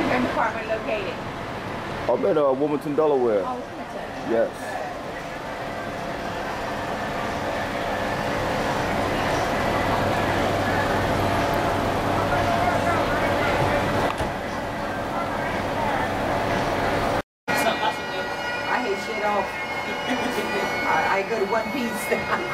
Where's the apartment located? I'm in Wilmington, Delaware. Oh, Wilmington. Yes. I hate shit off. I go to One Piece.